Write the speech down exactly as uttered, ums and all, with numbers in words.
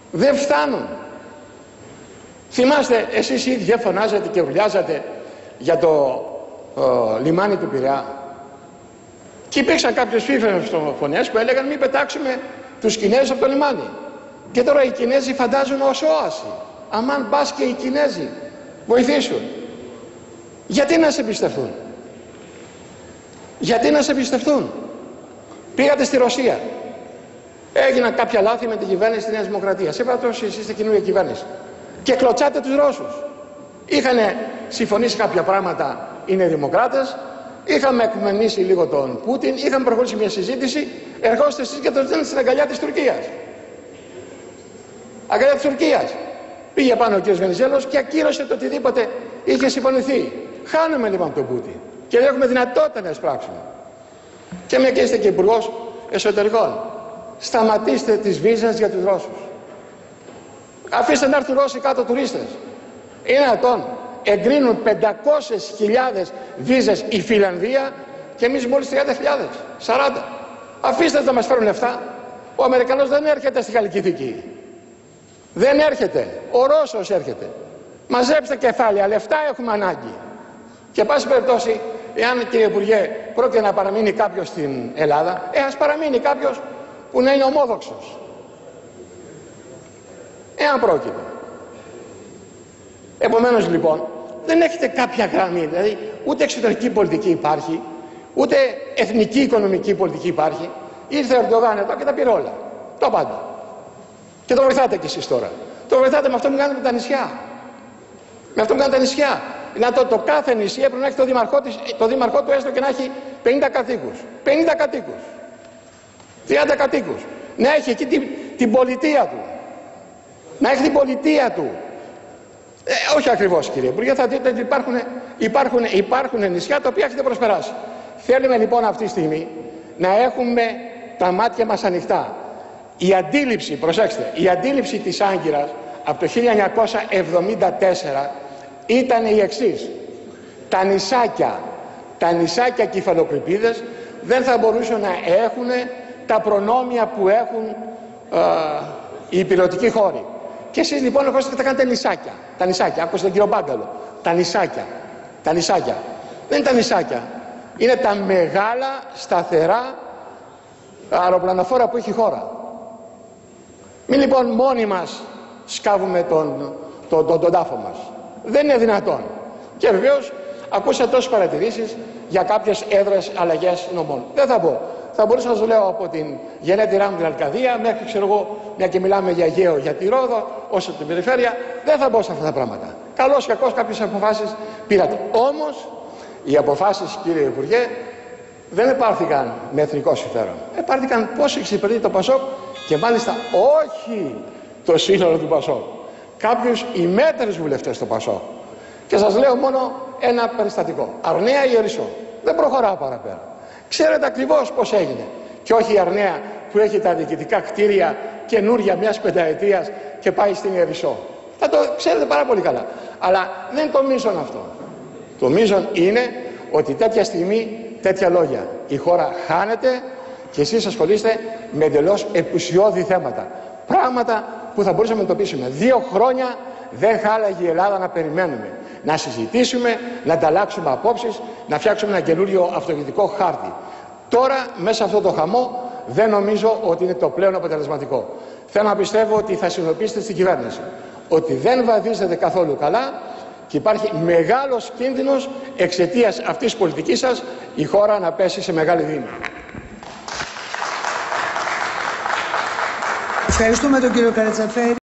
Δεν φτάνουν. Θυμάστε, εσείς οι ίδιοι φωνάζατε και ουρλιάζατε για το ε, λιμάνι του Πειραιά. Και υπήρξαν κάποιες φωνές που έλεγαν μην πετάξουμε τους Κινέζους από το λιμάνι. Και τώρα οι Κινέζοι φαντάζουν ως όαση. Αμάν πας και οι Κινέζοι βοηθήσουν. Γιατί να σε εμπιστευτούν? Γιατί να σε εμπιστευτούν? Πήγατε στη Ρωσία. Έγιναν κάποια λάθη με την κυβέρνηση της Νέας Δημοκρατίας. Είπατε ότι εσείς είστε καινούργια κυβέρνηση. Και κλωτσάτε τους Ρώσους. Είχαν συμφωνήσει κάποια πράγματα οι Νέοι Δημοκράτες. Είχαμε εκμενήσει λίγο τον Πούτιν. Είχαμε προχωρήσει μια συζήτηση. Ερχόστε εσείς και το στέλνετε στην αγκαλιά της Τουρκίας. Αγκαλιά της Τουρκίας. Πήγε πάνω ο κ. Βενιζέλος και ακύρωσε το οτιδήποτε είχε συμφωνηθεί. Χάνουμε λοιπόν τον Πούτιν. Και δεν έχουμε δυνατότητα να εισπράξουμε. Και μια και είστε και υπουργός εσωτερικών. Σταματήστε τις βίζες για τους Ρώσους. Αφήστε να έρθουν Ρώσοι κάτω τουρίστες. Είναι δυνατόν? Εγκρίνουν πεντακόσιες χιλιάδες βίζες η Φιλανδία και εμείς μόλις τριάντα χιλιάδες, σαράντα. Αφήστε να μας φέρουν λεφτά. Ο Αμερικανός δεν έρχεται στη Γαλλική Θήκη. Δεν έρχεται. Ο Ρώσος έρχεται. Μαζέψτε κεφάλαια, λεφτά έχουμε ανάγκη. Και πάση περιπτώσει, εάν κύριε Υπουργέ πρόκειται να παραμείνει κάποιος στην Ελλάδα, ε, ας παραμείνει κάποιος που να είναι ομόδοξος. Εάν πρόκειται. Επομένως λοιπόν, δεν έχετε κάποια γραμμή, δηλαδή ούτε εξωτερική πολιτική υπάρχει, ούτε εθνική οικονομική πολιτική υπάρχει. Ήρθε ο Ερντογάν εδώ και τα πήρε όλα. Το πάντα. Και το βοηθάτε κι εσείς τώρα. Το βοηθάτε με αυτό που κάνετε με τα νησιά. Με αυτό που κάνετε τα νησιά. Να το, το κάθε νησί έπρεπε να έχει το δήμαρχό, της, το δήμαρχό του έστω και να έχει πενήντα κατοίκους. πενήντα κατοίκους. τριάντα κατοίκους. Να έχει εκεί την, την πολιτεία του. Να έχει την πολιτεία του. Ε, όχι ακριβώς κύριε Υπουργέ, θα δείτε ότι υπάρχουν, υπάρχουν, υπάρχουν νησιά τα οποία έχετε προσπεράσει. Θέλουμε λοιπόν αυτή τη στιγμή να έχουμε τα μάτια μας ανοιχτά. Η αντίληψη, προσέξτε, η αντίληψη της Άγκυρας από το χίλια εννιακόσια εβδομήντα τέσσερα ήταν η εξής. Τα νησάκια, τα νησάκια κεφαλοκρηπίδες δεν θα μπορούσαν να έχουν τα προνόμια που έχουν ε, οι υπηρετικοί χώροι. Και εσείς λοιπόν ερχόσαστε και τα κάνετε νησάκια. Τα νησάκια, άκουσα τον κύριο Μπάγκαλο. Τα νησάκια, τα νησάκια. Δεν είναι τα νησάκια. Είναι τα μεγάλα, σταθερά αεροπλανοφόρα που έχει η χώρα. Μην λοιπόν μόνοι μας σκάβουμε τον, τον, τον, τον τάφο μας. Δεν είναι δυνατόν. Και βεβαίως ακούσα τόσες παρατηρήσεις για κάποιες έδρες αλλαγές νομών. Δεν θα πω. Θα μπορούσα να σας λέω από την γενέτειρά μου την Αρκαδία μέχρι ξέρω εγώ, μια και μιλάμε για Αιγαίο, για τη Ρόδο, όσο την περιφέρεια, δεν θα μπω σε αυτά τα πράγματα. Καλώς και κακώς κάποιες αποφάσεις πήρατε. Όμως οι αποφάσεις κύριε Υπουργέ δεν επάρθηκαν με εθνικό συμφέρον. Επάρθηκαν πώς εξυπηρετεί το Πασόκ και μάλιστα όχι το σύνολο του Πασόκ. Κάποιους ημέτερους βουλευτές στο Πασόκ. Και σας λέω μόνο ένα περιστατικό. Αρναία ή Ιερισσό. Δεν προχωράω παραπέρα. Ξέρετε ακριβώς πώς έγινε. Και όχι η Αρναία που έχει τα διοικητικά κτίρια καινούρια μιας πενταετίας και πάει στην Ιερισσό. Θα το ξέρετε πάρα πολύ καλά. Αλλά δεν είναι το μείζον αυτό. Το μείζον είναι ότι τέτοια στιγμή, τέτοια λόγια. Η χώρα χάνεται και εσείς ασχολείστε με εντελώς επουσιώδη θέματα. Πράγματα που θα μπορούσαμε να εντοπίσουμε. Δύο χρόνια δεν χάλαγε η Ελλάδα να περιμένουμε. Να συζητήσουμε, να ανταλλάξουμε απόψεις, να φτιάξουμε ένα καινούριο αυτοκινητικό χάρτη. Τώρα, μέσα σε αυτό το χαμό, δεν νομίζω ότι είναι το πλέον αποτελεσματικό. Θέλω να πιστεύω ότι θα συνειδητοποιήσετε στην κυβέρνηση ότι δεν βαδίζετε καθόλου καλά και υπάρχει μεγάλος κίνδυνος εξαιτίας αυτής της πολιτικής σας η χώρα να πέσει σε μεγάλη δίνη. Ευχαριστούμε τον κύριο Καρατσαφέρη.